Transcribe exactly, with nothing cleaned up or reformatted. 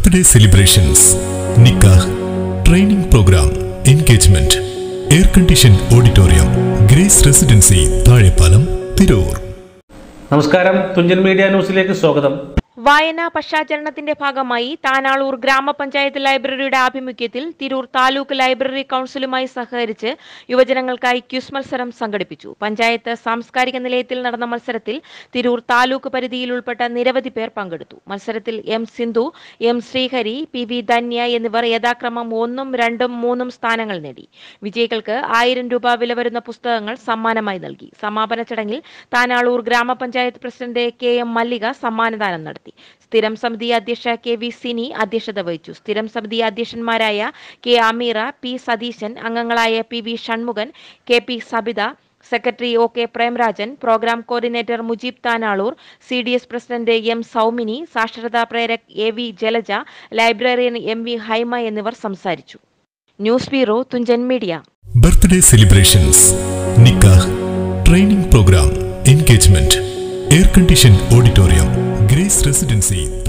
Birthday celebrations, nikah, training program, engagement, air conditioned auditorium, Grace Residency, Tharepalam, Tirur. നമസ്കാരം, Thunchan media ന്യൂസിലേക്ക് സ്വാഗതം. വായനാ പശ്ചാത്തലത്തിന്റെ ഭാഗമായി താനാളൂർ ഗ്രാമപഞ്ചായത്ത് ലൈബ്രറിയുടെ ആഭിമുഖ്യത്തിൽ തിരൂർ താലൂക്ക് ലൈബ്രറി കൗൺസിലുമായി സഹകരിച്ച് യുവജനങ്ങൾക്കായി ക്വിസ് മത്സരം സംഘടിപ്പിച്ചു. പഞ്ചായത്ത് സാംസ്കാരിക നിലയത്തിൽ നടന്ന മത്സരത്തിൽ തിരൂർ താലൂക്ക് പരിധിയിൽ ഉൾപ്പെട്ട നിരവധി പേർ പങ്കെടുത്തു. മത്സരത്തിൽ M Sindhu, M Sreehari, P V Dhanya എന്നിവർ യഥാക്രമം ഒന്നും രണ്ടും മൂന്നും സ്ഥാനങ്ങൾ നേടി. വിജയികൾക്ക് ആയിരം രൂപ വില വരുന്ന പുസ്തകങ്ങൾ സമ്മാനമായി നൽകി. സമാപന ചടങ്ങിൽ താനാളൂർ ഗ്രാമപഞ്ചായത്ത് പ്രസിഡന്റ് കെ എം മല്ലിക സമ്മാനദാനം നടത്തി. സ്ഥിരം സമിതി അധ്യക്ഷ കെ വി സിനി അധ്യക്ഷത വഹിച്ചു. സ്ഥിരം സമിതി അധ്യക്ഷന്മാരായ കെ അമീറ, പി സതീശൻ, അംഗങ്ങളായ P V Shanmukhan, K P Sabitha, secretary O K Premrajan, programme coordinator Mujeeb Tanalur, C D S president M Saumini, സാക്ഷരതാ പ്രേരക് A V Jalaja, librarian M V Haima എന്നിവർ സംസാരിച്ചു. News bureau, Thunchan media. Birthday celebrations, nikah, training program, engagement, air conditioned auditorium, Grace Residency,